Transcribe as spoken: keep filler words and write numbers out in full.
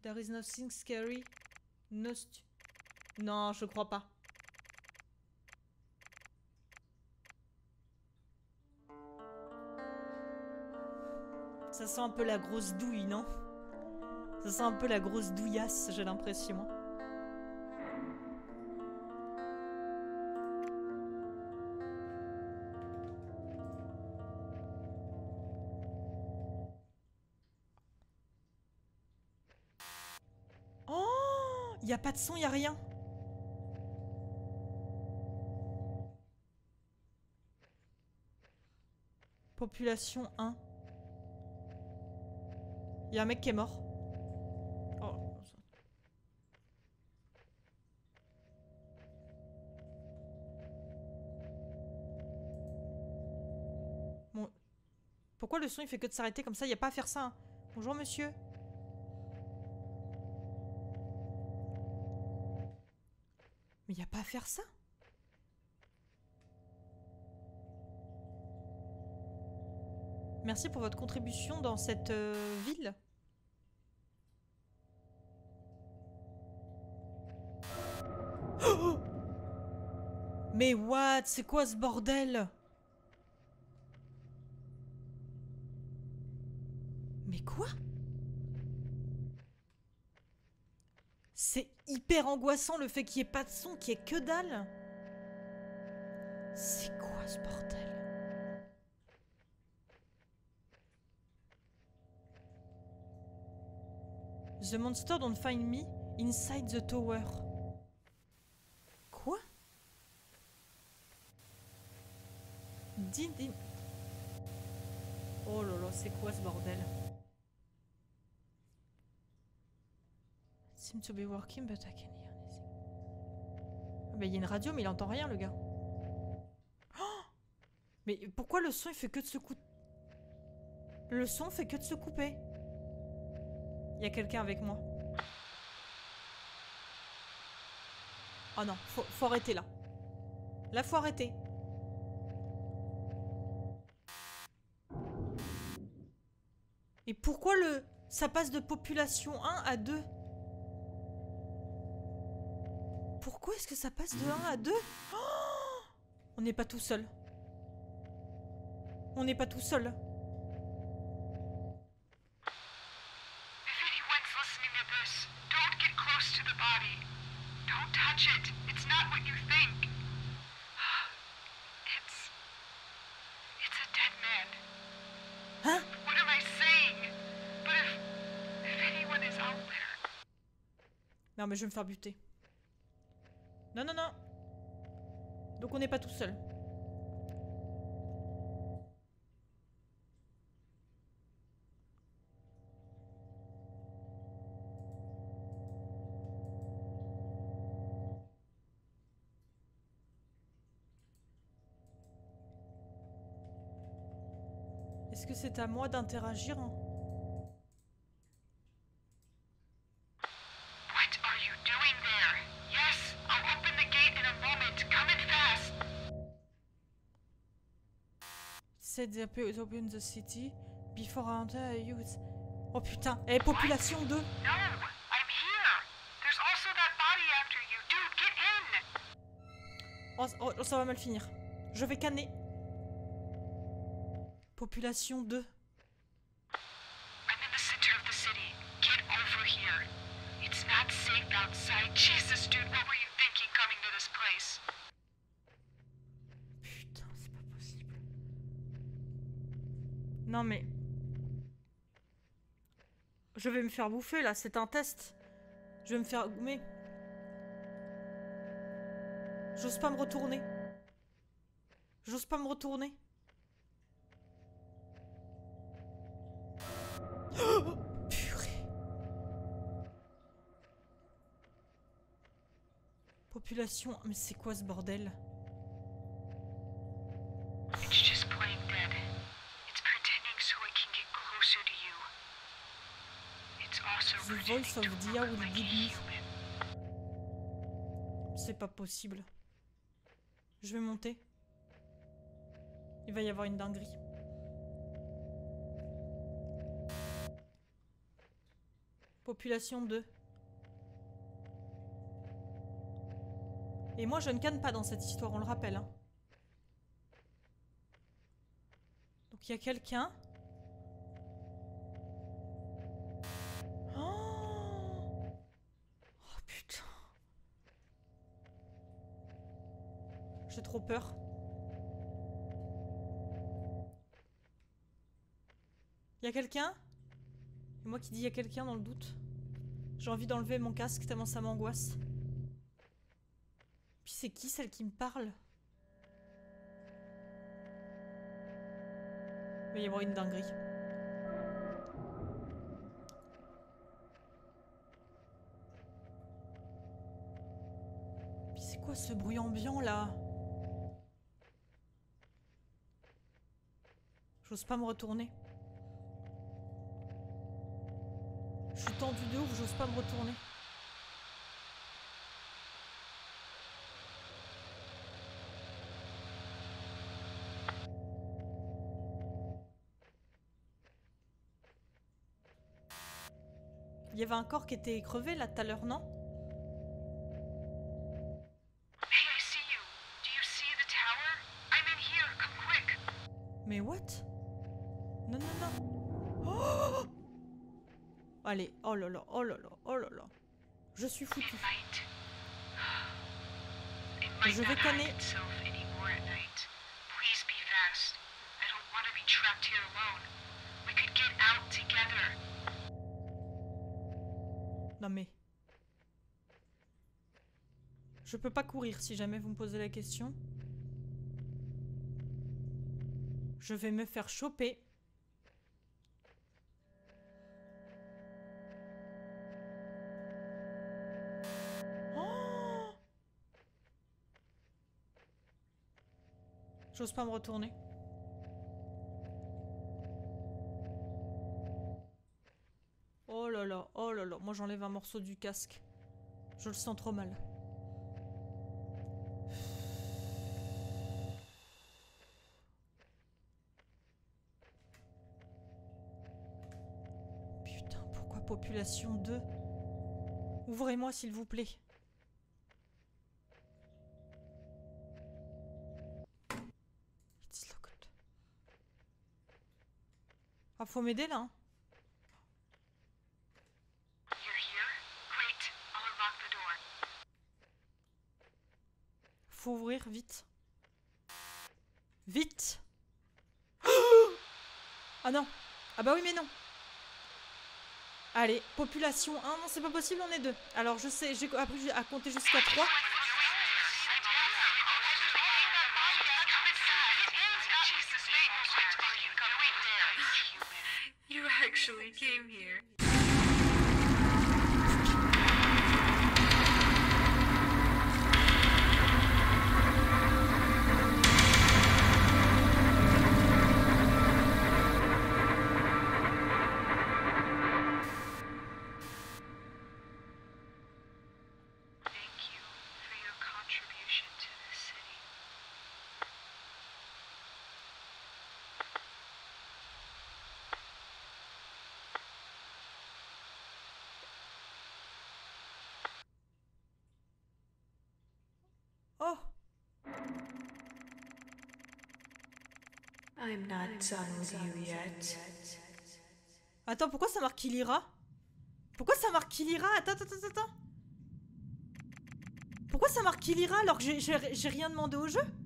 There is nothing scary. No stu... Non, je crois pas. Ça sent un peu la grosse douille, non? Ça sent un peu la grosse douillasse, j'ai l'impression. Oh! Y a pas de son, y a rien. Population un. Il y a un mec qui est mort. Oh. Bon. Pourquoi le son il fait que de s'arrêter comme ça? Il n'y a pas à faire ça. Hein. Bonjour monsieur. Mais il n'y a pas à faire ça. Merci pour votre contribution dans cette euh, ville. Oh! Mais what? C'est quoi ce bordel? Mais quoi? C'est hyper angoissant le fait qu'il n'y ait pas de son, qu'il n'y ait que dalle. C'est quoi ce bordel? The monster don't find me inside the tower. Quoi? Did in... Oh là là, c'est quoi ce bordel? Seem to be working, but I can hear anything. Ah bah il y a une radio, mais il entend rien, le gars. Oh! Mais pourquoi le son, il fait que de se couper? Le son fait que de se couper. Il y a quelqu'un avec moi. Oh non, faut, faut arrêter là. Là, faut arrêter. Et pourquoi le... ça passe de population un à deux? Pourquoi est-ce que ça passe de un à deux? Oh! On n'est pas tout seul. On n'est pas tout seul. Hein? Non mais je vais me faire buter. Non non non. Donc on n'est pas tout seul. Est-ce que c'est à moi d'interagir? Said they appear to open the city before I enter a youth. Oh putain, eh, population deux. Oh, oh, ça va mal finir. Je vais canner. Population deux. Putain, c'est pas possible. Non mais... Je vais me faire bouffer là, c'est un test. Je vais me faire goumer. J'ose pas me retourner. J'ose pas me retourner. Oh, purée. Population... Mais c'est quoi ce bordel? The voice of Dia will guide me. C'est pas possible. Je vais monter. Il va y avoir une dinguerie. Population deux. Et moi, je ne canne pas dans cette histoire, on le rappelle. Hein. Donc, il y a quelqu'un. Oh, oh putain. J'ai trop peur. Il y a quelqu'un? Et moi qui dis il y a quelqu'un dans le doute. J'ai envie d'enlever mon casque tellement ça m'angoisse. Puis c'est qui celle qui me parle? Il va y avoir une dinguerie. Puis c'est quoi ce bruit ambiant là? J'ose pas me retourner. Je suis tendue de ouf, j'ose pas me retourner. Il y avait un corps qui était crevé là tout à l'heure, non? Mais what? Non, non, non. Oh! Allez, oh là là, oh là là, oh là là. Je suis foutue. Je vais canner. Non mais... Je peux pas courir si jamais vous me posez la question. Je vais me faire choper. Oh! J'ose pas me retourner. Oh là là, oh là là. Moi j'enlève un morceau du casque. Je le sens trop mal. Putain, pourquoi population deux? Ouvrez-moi s'il vous plaît. It's locked. Ah, faut m'aider là, hein. Faut ouvrir, vite. Vite. Ah non. Ah bah oui mais non. Allez, population un. Non, c'est pas possible, on est deux. Alors je sais, j'ai appris à compter jusqu'à trois. You actually came here. Oh. I'm not done with you yet. Attends, pourquoi ça marque Kilira? Pourquoi ça marque Kilira? Attends, attends, attends, attends. Pourquoi ça marque Kilira alors que j'ai rien demandé au jeu?